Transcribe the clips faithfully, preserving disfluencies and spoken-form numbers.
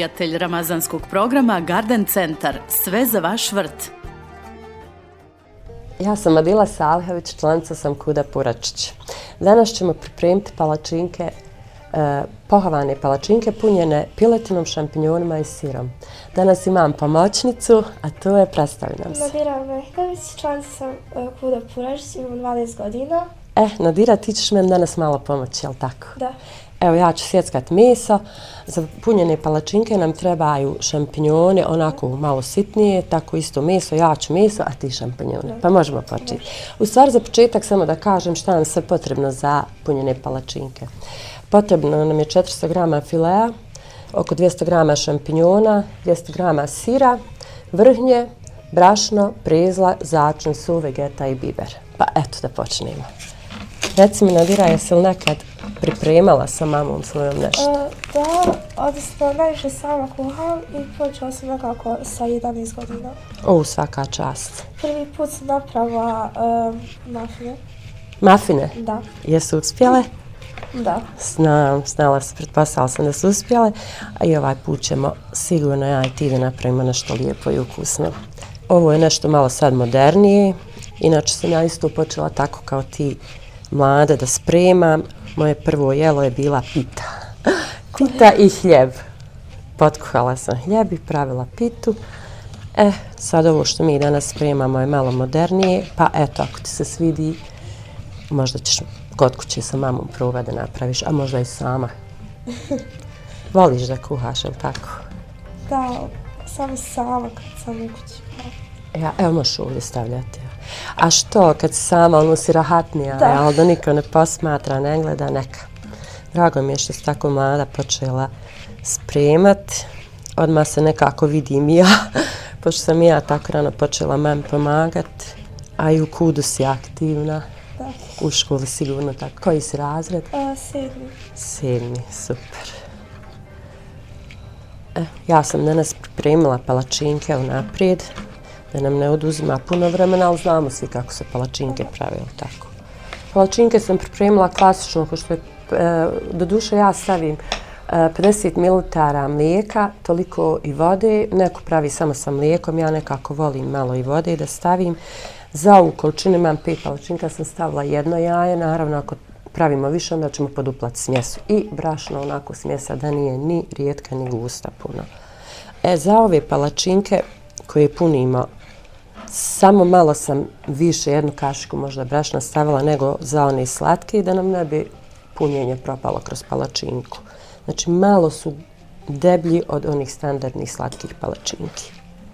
prijatelj ramazanskog programa Garden Centar. Sve za vaš vrt. Ja sam Adila Salihović, članica sam Kuda Puračić. Danas ćemo pripremiti palačinke, eh, pohovane palačinke punjene piletinom, šampinjonima i sirom. Danas imam pomoćnicu, a to je, predstavi nam se. Nadira Mehković, članica sam uh, Kuda Puračić, imam dvanaest godina. Eh, Nadira, ti ćeš meni danas malo pomoći, jel tako? Da. Evo, ja ću sjeckat meso. Za punjene palačinke nam trebaju šampinjone, onako malo sitnije, tako isto meso, ja ću meso, a ti šampinjone. Pa možemo početi. U stvari, za početak samo da kažem šta nam sve potrebno za punjene palačinke. Potrebno nam je četiristo grama filea, oko dvjesto grama šampinjona, dvjesto grama sira, vrhnje, brašno, prezla, začin, su, vegeta i biber. Pa eto da počnemo. Reci mi, Nadira, jesi li nekad pripremala sa mamom svojom nešto? Uh, da, odnosno najviše sama kuham i počela sam nekako sa jedanaest godina. O, svaka čast. Prvi put sam napravila uh, mafine. Mafine? Da. Jesu uspjele? Da. Znam, znala sam, pretpostavila sam da su uspjele. A i ovaj put ćemo sigurno ja i ti da napravimo nešto lijepo i ukusno. Ovo je nešto malo sad modernije. Inače sam ja isto počela tako kao ti mlada da spremam. Moje prvo jelo je bila pita. Pita i hljeb. Potkuhala sam hljeb i pravila pitu. E, sad ovo što mi danas spremamo je malo modernije, pa eto, ako ti se svidi, možda ćeš kod kuće sa mamom probati da napraviš, a možda i sama. Voliš da kuhaš, ili tako? Da, samo sama kad sam u kući. Ja, evo možeš ovdje stavljati. A što, kad si sama, ono si rahatnija, da. Ali da niko ne posmatra, ne gleda, neka. Drago mi je što si tako mlada počela spremati. Odmah se nekako vidim i ja, pošto sam i ja tako rano počela mami pomagati, a i u Kudu si aktivna. Da. U školi sigurno tako. Koji si razred? A, sedmi. Sedmi, super. E, ja sam danas pripremila palačinke unaprijed, da nam ne oduzima puno vremena, ali znamo svi kako se palačinke prave, tako. Palačinke sam pripremila klasično, ko što je, e, do duše ja stavim e, pedeset mililitara mlijeka, toliko i vode, neko pravi samo sa mlijekom, ja nekako volim malo i vode da stavim. Za ovu količinu imam pet palačinka, sam stavila jedno jaje, naravno ako pravimo više, onda ćemo poduplati smjesu. I brašno onako smjesa da nije ni rijetka ni gusta puno. E, za ove palačinke koje punimo, samo malo sam više, jednu kašiku možda brašna stavila nego za one slatke, da nam ne bi punjenje propalo kroz palačinku. Znači malo su deblji od onih standardnih slatkih palačinki.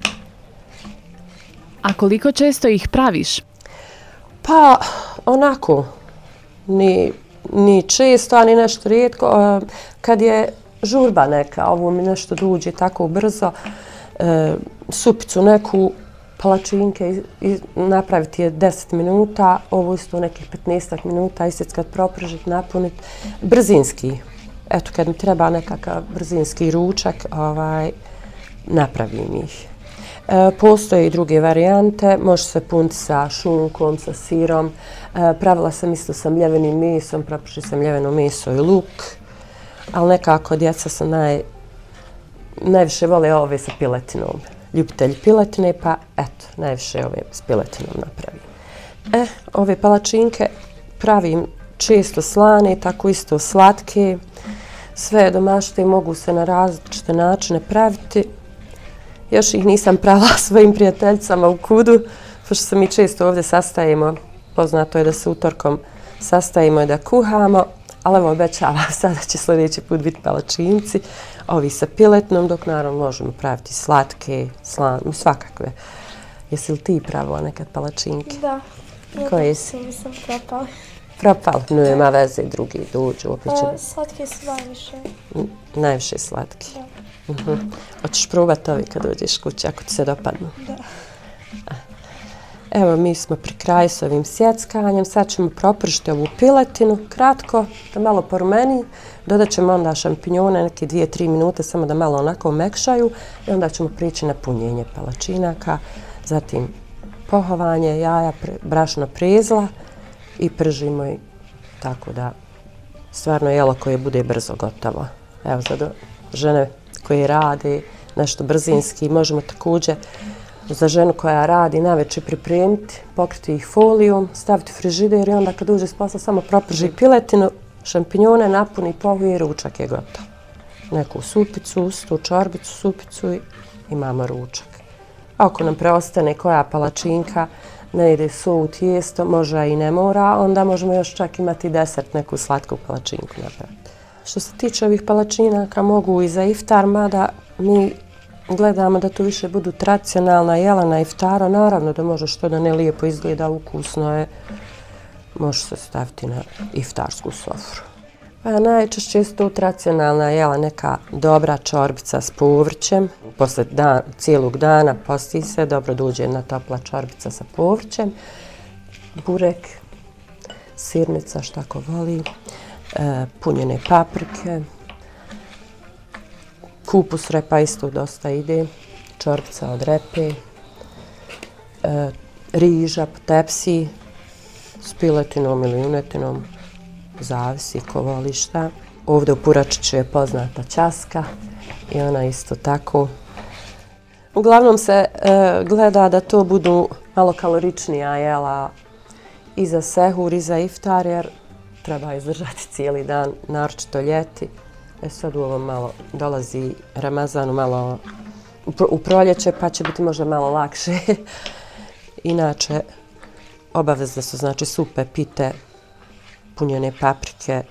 A koliko često ih praviš? Pa, onako, ni, ni često, ani nešto rijetko. Kad je žurba neka, ovo mi nešto duđe tako brzo, e, supicu neku, palačinke i, i napraviti je deset minuta, ovo isto nekih petnaest minuta, isjeckat, propržiti, napuniti. Brzinski. Eto, kad mi treba nekakav brzinski ručak, ovaj, napravim ih. E, postoje i druge varijante, može se puniti sa šunkom, sa sirom. E, pravila sam isto sa mljevenim mesom, propušti sam mljeveno meso i luk, ali nekako djeca su naj, najviše vole ove sa piletinom. Ljubitelji piletine, pa eto, najviše ove s piletinom napravim. E, ove palačinke pravim često slane, tako isto slatke. Sve domašte mogu se na različite načine praviti. Još ih nisam pravila svojim prijateljicama u Kudu, pošto se mi često ovdje sastajemo. Poznato je da se utorkom sastajemo i da kuhamo, ali evo obećavam sada će sljedeći put biti palačinci, ovi sa piletnom, dok naravno možemo praviti slatke, slane, svakakve. Jesi li ti pravila nekad palačinke? Da. Koje si? Ja sam propala. Propala? Nema veze, drugi dođu. Opet će... Slatke su najviše. Najviše slatke. Da. Uh-huh. Hoćeš probati ovi kad dođeš kući, ako ti se dopadnu? Da. Evo, mi smo pri kraju s ovim sjeckanjem. Sad ćemo propržiti ovu piletinu, kratko, da malo porumeni. Dodat ćemo onda šampinjone, neke dvije tri minute, samo da malo onako omekšaju. I onda ćemo prići na punjenje palačinaka. Zatim pohovanje jaja, brašno prezla i pržimo i tako da stvarno jelo koje bude brzo gotovo. Evo, za žene koje rade nešto brzinski. Možemo također za ženu koja radi navečer pripremiti, pokriti ih folijom, staviti u frižider i onda kad uđe s posla samo proprži piletinu, šampinjone, napuni pohu i ručak je gotov. Neku supicu, ustu, čorbicu, supicu i imamo ručak. Ako nam preostane koja palačinka, ne ide so u tijesto, može i ne mora, onda možemo još čak imati desert, neku slatku palačinku napraviti. Što se tiče ovih palačinaka, mogu i za iftar, mada mi gledamo da to više budu tradicionalna jela na iftara. Naravno da može što da ne lijepo izgleda, ukusno je, može se staviti na iftarsku sofru. Pa najčešće je to tradicionalna jela, neka dobra čorbica s povrćem. Posle dan, cijelog dana posti se, dobro dođe jedna topla čorbica sa povrćem, burek, sirnica, šta ko voli, e, punjene paprike, kupus repa isto dosta ide, čorbica od repe, e, riža po tepsi s piletinom ili junetinom, zavisi ko voli šta. Ovdje u Puračiću je poznata ćaska i ona isto tako. Uglavnom se e, gleda da to budu malo kaloričnija jela i za sehur i za iftar, jer treba izdržati cijeli dan, naročito ljeti. E sad u ovom malo dolazi Ramazanu malo u proljeće, pa će biti možda malo lakše. Inače, obavezne su znači supe, pite, punjene paprike.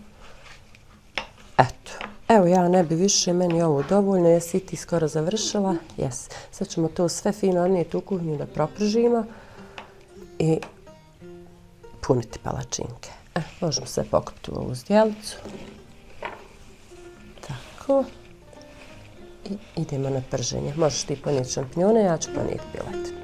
Eto. Evo ja ne bi više, meni ovo dovoljno, jesi ti skoro završila? Jes. Sad ćemo to sve fino odnijeti u kuhinju da propržimo i puniti palačinke. E, možemo sve pokupiti u ovu zdjelicu. Tako. I idemo na prženje. Možeš ti ponijeti šampinjone, ja ću ponijeti piletinu.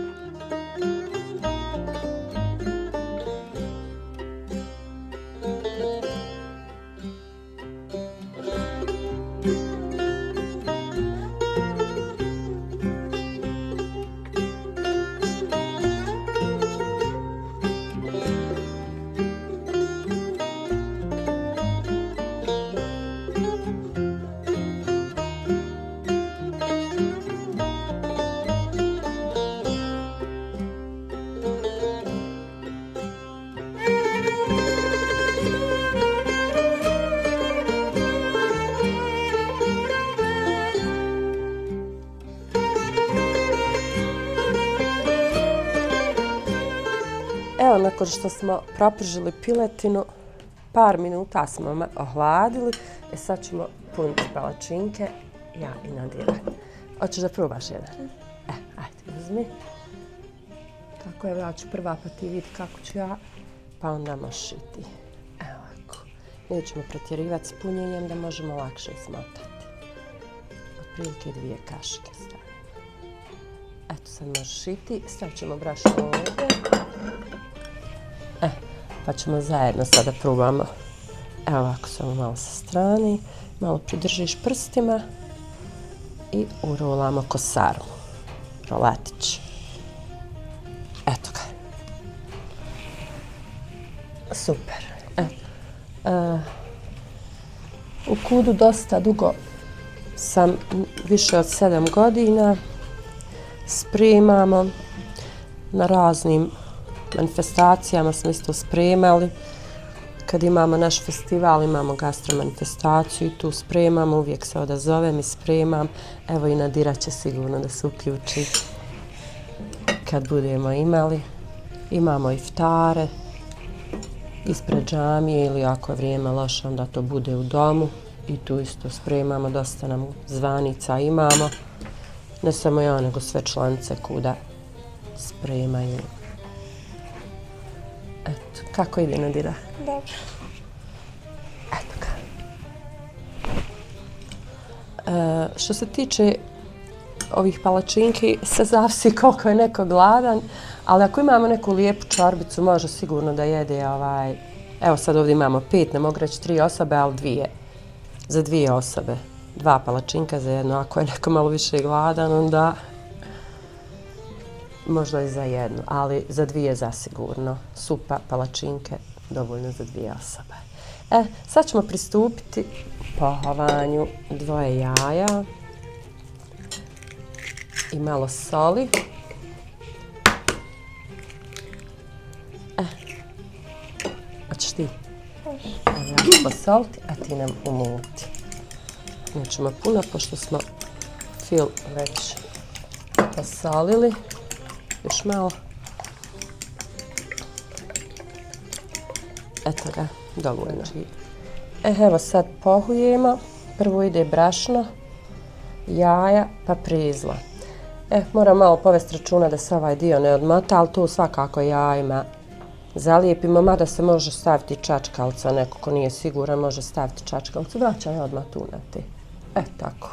Evo, nakon što smo propržili piletinu, par minuta smo me ohladili. E sad ćemo puniti palačinke, ja i Nadira. Hoćeš da probaš jedan? E, ajde, uzmi. Tako je, ja ću prva pa ti vidi kako ću ja, pa onda možeš i ti. Evo ovako. Nećemo pretjerivati s punjenjem da možemo lakše smotati. Otprilike dvije kašike stavimo. Eto, sad možeš i ti. Stavit ćemo brašno ovdje. E, pa ćemo zajedno sada probamo. Evo ovako, samo malo sa strane. Malo pridržiš prstima i urolamo kosaru. Rolatić. Eto ga. Super. E, e, u Kudu dosta dugo sam, više od sedam godina, spremamo na raznim manifestacijama, smo isto spremali. Kad imamo naš festival, imamo gastromanifestaciju i tu spremamo, uvijek se odazovem i spremam. Evo i Nadira će sigurno da se uključi kad budemo imali. Imamo iftare ispred džamije ili ako je vrijeme loše, onda to bude u domu i tu isto spremamo, dosta nam zvanica imamo. Ne samo ja, nego sve članice Kuda spremaju. Eto, kako ide Nadira? Dobro. Eto ga. E, što se tiče ovih palačinki, se zavisi koliko je neko gladan, ali ako imamo neku lijepu čorbicu, može sigurno da jede ovaj... Evo sad ovdje imamo pet, ne mogu reći tri osobe, ali dvije. Za dvije osobe. Dva palačinka za jedno. Ako je neko malo više gladan, onda možda i za jednu, ali za dvije zasigurno. Supa, palačinke, dovoljno za dvije osobe. E, sad ćemo pristupiti pohovanju dvoje jaja i malo soli. E, hoćeš ti? Evo ja ću posoliti, a ti nam umuti. Nećemo puno, pošto smo fil već posolili. Još malo. Eto ga, dovoljno. E, evo sad pohujemo. Prvo ide brašno, jaja, pa prizla. E, moram malo povesti računa da se ovaj dio ne odmota, ali tu svakako jajima zalijepimo, mada se može staviti čačkalca, neko ko nije siguran može staviti čačkalcu. Vraćaj odmah tu na ti. E, tako.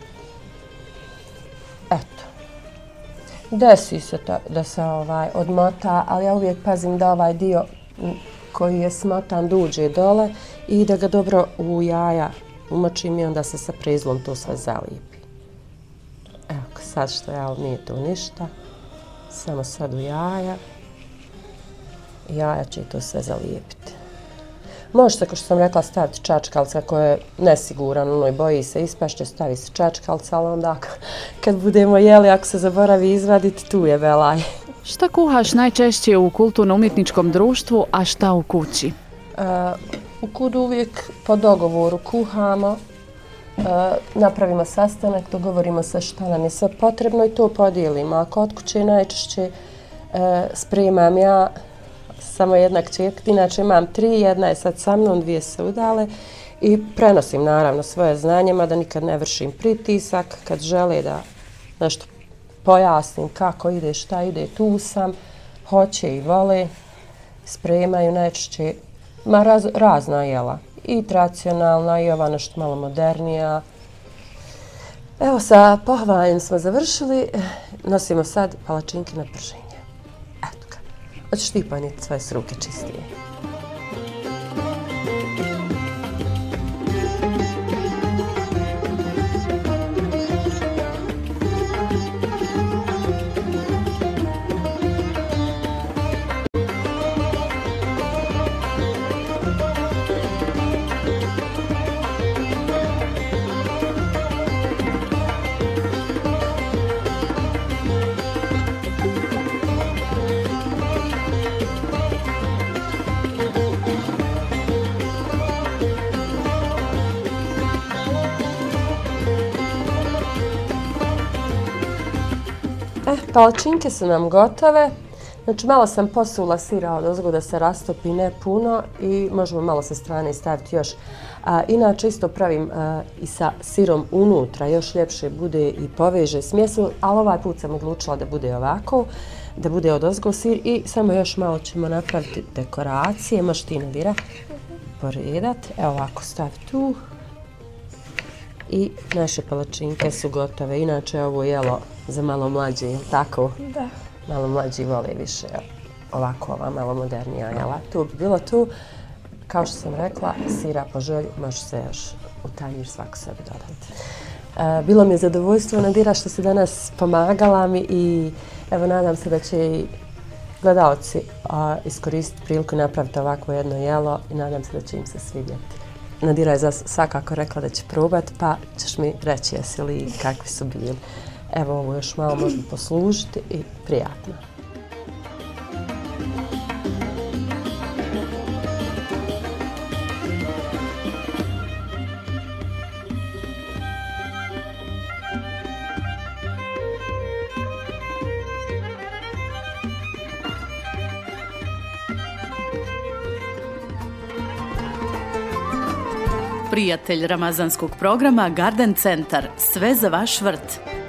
Eto. Desi se ta, da se ovaj odmota, ali ja uvijek pazim da ovaj dio koji je smotan duđe dole i da ga dobro u jaja umočim i onda se sa prizlom to sve zalijepi. Evo, sad što ja, nije to ništa. Samo sad u jaja. Jaja će to sve zalijepiti. Možete, kao što sam rekla, staviti čačkalca koji je nesiguran, ono i boji se ispašće, stavi se čačkalca, ali onda kad budemo jeli, ako se zaboravi izvaditi, tu je velaj. Šta kuhaš najčešće u kulturno-umjetničkom društvu, a šta u kući? Uh, u kudu uvijek po dogovoru kuhamo, uh, napravimo sastanak, dogovorimo se šta nam je sve potrebno i to podijelimo. A kod kuće najčešće uh, spremam ja, samo jedna kćerka, inače imam tri, jedna je sad sa mnom, dvije se udale i prenosim naravno svoje znanje, mada nikad ne vršim pritisak. Kad žele da nešto pojasnim kako ide, šta ide, tu sam, hoće i vole, spremaju najčešće ma raz, razna jela, i tradicionalna i ova nešto malo modernija. Evo, sa pohovanjem smo završili, nosimo sad palačinke na prženje. Eto ga, hoćeš ti ponijeti svoje s ruke čistije. E, palačinke su nam gotove. Znači, malo sam posula sira odozgo da se rastopi, ne puno, i možemo malo sa strane staviti još. A, inače, isto pravim a, i sa sirom unutra, još ljepše bude i poveže smjesu, ali ovaj put sam odlučila da bude ovako, da bude odozgo sir i samo još malo ćemo napraviti dekoracije. Možeš ti, Nadira, poredat. Evo ovako stavi tu. I naše palačinke su gotove. Inače, ovo jelo za malo mlađe, je li tako? Da. Malo mlađi vole više ovako, ova malo modernija jela. Tu bi bilo tu, kao što sam rekla, sira po želji, može se još u tanjir svako sebi dodati. E, bilo mi je zadovoljstvo, Nadira, što si danas pomagala mi i evo, nadam se da će i gledalci a, iskoristiti priliku napraviti ovako jedno jelo i nadam se da će im se svidjeti. Nadira je za svakako rekla da će probati, pa ćeš mi reći jesi li i kakvi su bili. Evo, ovo još malo možemo poslužiti i prijatno. Prijatelj ramazanskog programa Garden Centar. Sve za vaš vrt.